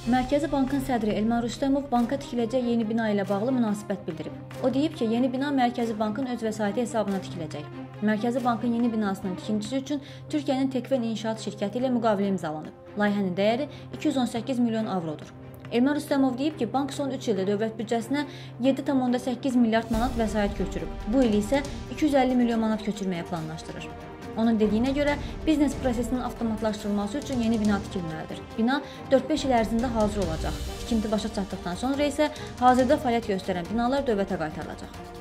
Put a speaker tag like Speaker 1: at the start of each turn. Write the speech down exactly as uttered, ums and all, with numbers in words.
Speaker 1: Mərkəzi Bankın sədri Elmar Rüstəmov banka tikiləcək yeni bina ilə bağlı münasibət bildirib. O deyib ki, yeni bina Mərkəzi Bankın öz vəsaiti hesabına tikiləcək. Mərkəzi Bankın yeni binasının tikintisi üçün Türkiyənin Tekfen İnşaat şirkəti ilə müqavilə imzalanıb. Layihənin dəyəri iki yüz on səkkiz milyon avrodur. Elmar Rüstəmov deyib ki, bank son üç ildə dövlət büdcəsinə yeddi tam səkkiz milyard manat vəsait köçürüb. Bu il isə iki yüz əlli milyon manat köçürməyə planlaşdırır. Onun dediyinə görə biznes prosesinin avtomatlaşdırılması üçün yeni bina tikilməlidir. Bina dörd-beş il ərzində hazır olacaq. Tikinti başa çatdıqdan sonra isə hazırda fəaliyyət göstərən binalar dövlətə qaytarılacaq.